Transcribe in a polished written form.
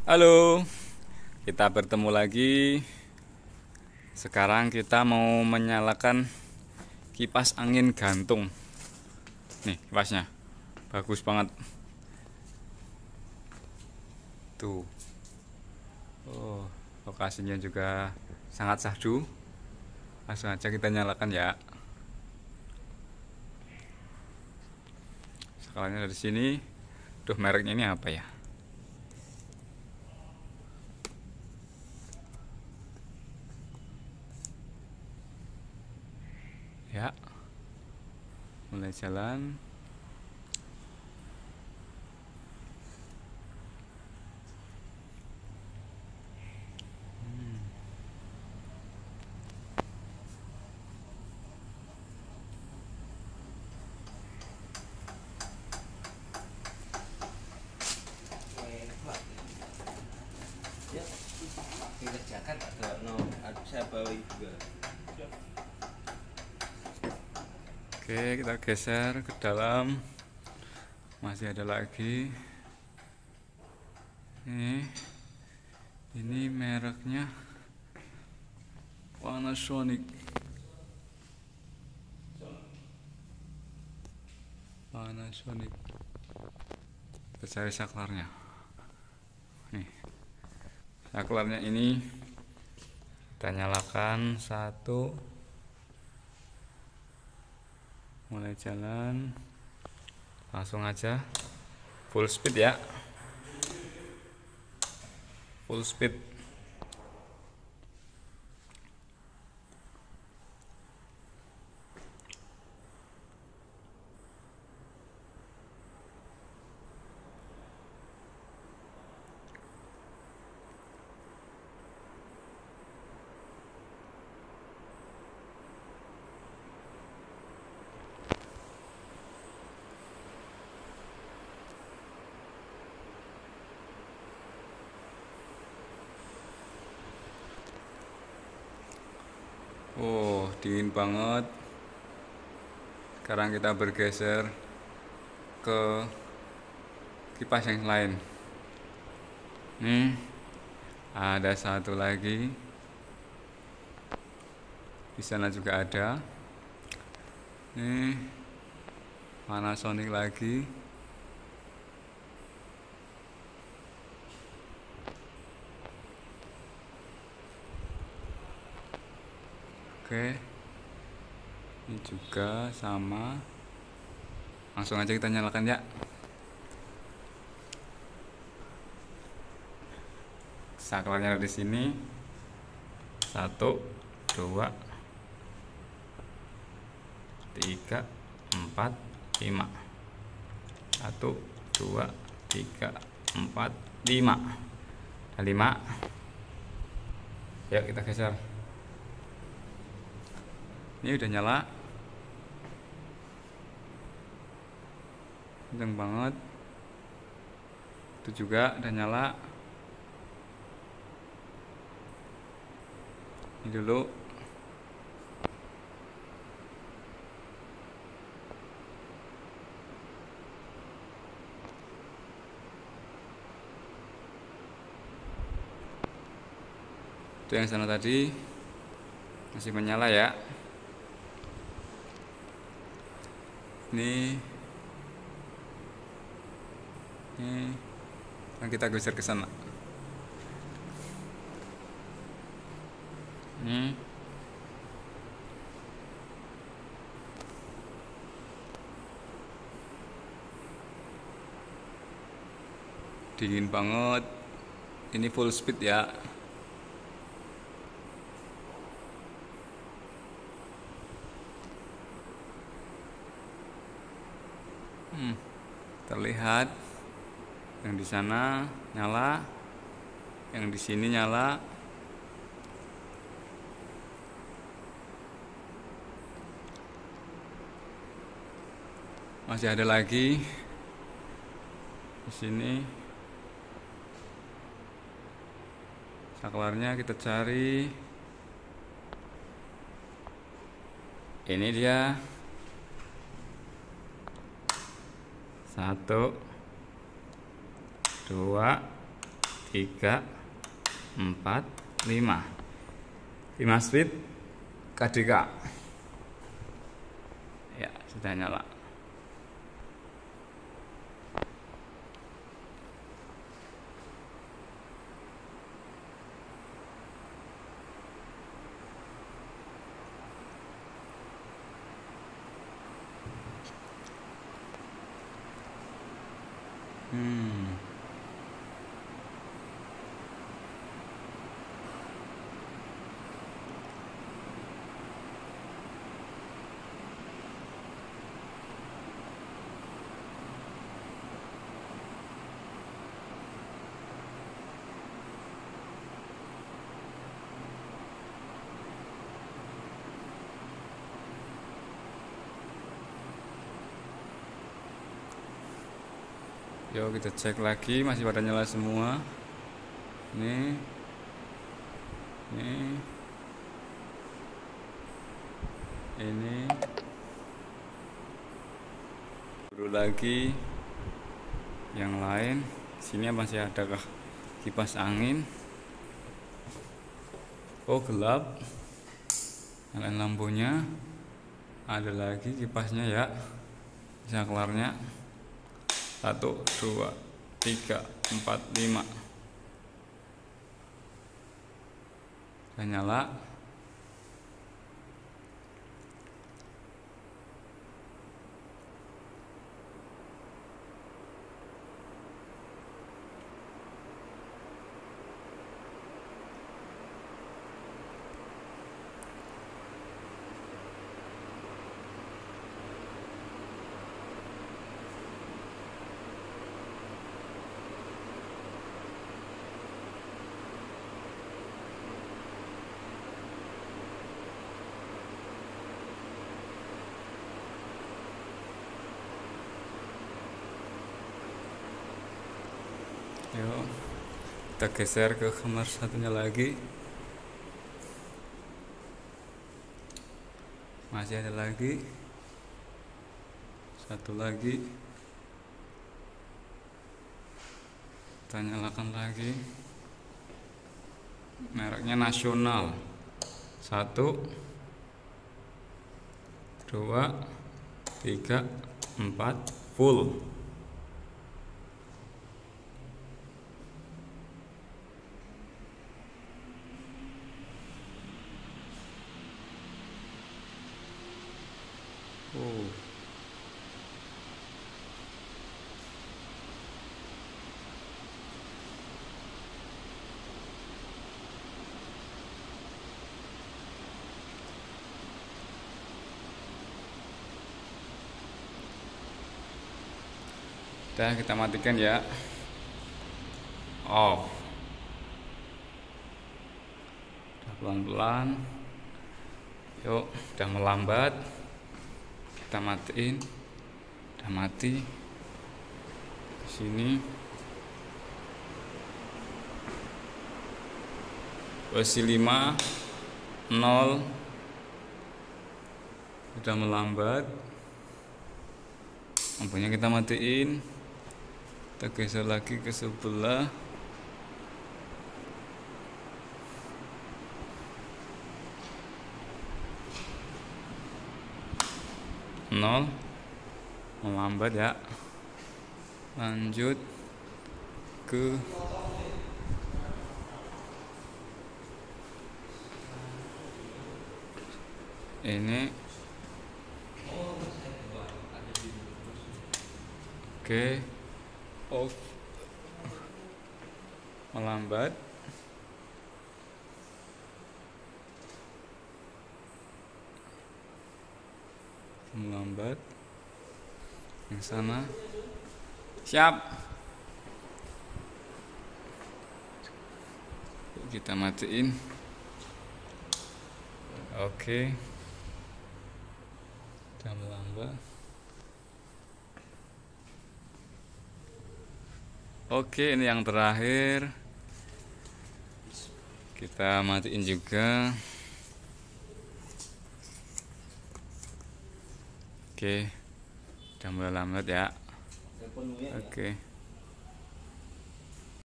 Halo, kita bertemu lagi. Sekarang kita mau menyalakan kipas angin gantung. Nih, kipasnya. Bagus banget. Tuh. Oh, lokasinya juga sangat syahdu. Langsung aja kita nyalakan ya. Skalanya dari sini. Duh, mereknya ini apa ya? Ya, mulai jalan. Ya, dikerjakan ada no, saya bawa juga. Oke, kita geser ke dalam. Masih ada lagi. Ini mereknya Panasonic. Kita cari saklarnya. Nih, saklarnya ini kita nyalakan satu. Mulai jalan. Langsung aja full speed ya. Full speed. Oh, dingin banget. Sekarang kita bergeser ke kipas yang lain. Nih, ada satu lagi. Di sana juga ada. Nih, Panasonic lagi. Oke, ini juga sama. Langsung aja kita nyalakan ya. Saklarnya di sini. 1, 2, 3, 4, 5. 1, 2, 3, 4, 5. Ada 5. Yuk kita geser. Ini udah nyala. Kenceng banget. Itu juga udah nyala. Ini dulu. Itu yang sana tadi masih menyala ya. Ini yang kita geser ke sana. Ini dingin banget. Ini full speed ya. Terlihat yang di sana nyala, yang di sini nyala. Masih ada lagi di sini. Saklarnya kita cari. Ini dia. 1, 2, 3, 4, 5 speed KDK. Ya, sudah nyala. Yuk kita cek lagi, masih pada nyala semua. Ini baru lagi yang lain. Sini masih adakah kipas angin? Oh, gelap. Nyalain lampunya. Ada lagi kipasnya ya. Saklarnya 1, 2, 3, 4, 5 udah nyala. Yuk kita geser ke kamar satunya lagi. Masih ada lagi satu lagi. Kita nyalakan lagi. Mereknya Nasional. 1, 2, 3, 4 full. Udah, kita matikan ya. Off. Udah pelan-pelan. Yuk, udah melambat. Kita matiin. Udah mati. Di sini. Posisi 5, 0. Udah melambat. Lampunya kita matiin. Kita geser lagi ke sebelah. Nol, melambat ya. Lanjut ke ini. Oke, off, melambat. Yang sana siap. Kita matiin. Oke, udah melambat. Oke, ini yang terakhir. Kita matiin juga. Oke, udah mulai lambat ya. Oke.